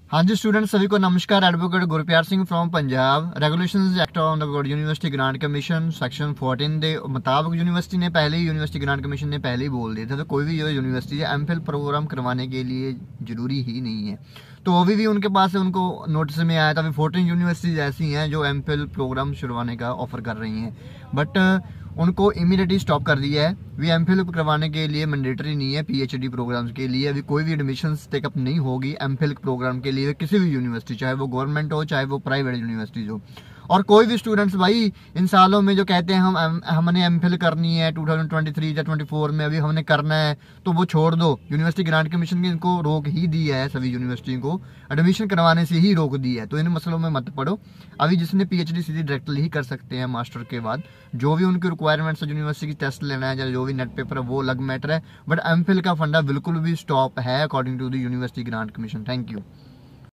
हाँ जी स्टूडेंट, सभी को नमस्कार। Advocate Gurpyar Singh from Punjab. Regulations act on the university grant commission section 14 ਦੇ मुताबिक यूनिवर्सिटी ने पहले ही यूनिवर्सिटी ग्रांट कमीशन ने पहले ही बोल दिया था, तो कोई भी जो यूनिवर्सिटी है एमफिल प्रोग्राम करवाने के लिए जरूरी ही नहीं है। तो अभी भी उनके पास उनको नोटिस में आया था। अभी 14 यूनिवर्सिटीज ऐसी हैं जो एमफिल प्रोग्राम शुरुआने का ऑफर कर रही हैं, बट उनको इमीडिएटली स्टॉप कर दिया है। भी एमफिल करवाने के लिए मैंडेटरी नहीं है। पीएचडी प्रोग्राम्स के लिए अभी कोई भी एडमिशंस टेकअप नहीं होगी एमफिल प्रोग्राम के लिए किसी भी यूनिवर्सिटी, चाहे वो गवर्नमेंट हो चाहे वो प्राइवेट यूनिवर्सिटीज हो। और कोई भी स्टूडेंट्स भाई इन सालों में जो कहते हैं हमने एमफिल करनी है 2023 या 24 में अभी हमने करना है, तो वो छोड़ दो। यूनिवर्सिटी ग्रांट कमीशन ने इनको रोक ही दी है, सभी यूनिवर्सिटी को एडमिशन करवाने से ही रोक दी है। तो इन मसलों में मत पड़ो। अभी जिसने पीएचडी सीधी डायरेक्टली ही कर सकते हैं मास्टर के बाद। जो भी उनकी रिक्वायरमेंट्स है, यूनिवर्सिटी की टेस्ट लेना है या जो भी नेट पेपर है वो अलग मैटर है, बट एमफिल का फंडा बिल्कुल भी स्टॉप है according to the university grant commission. Thank you.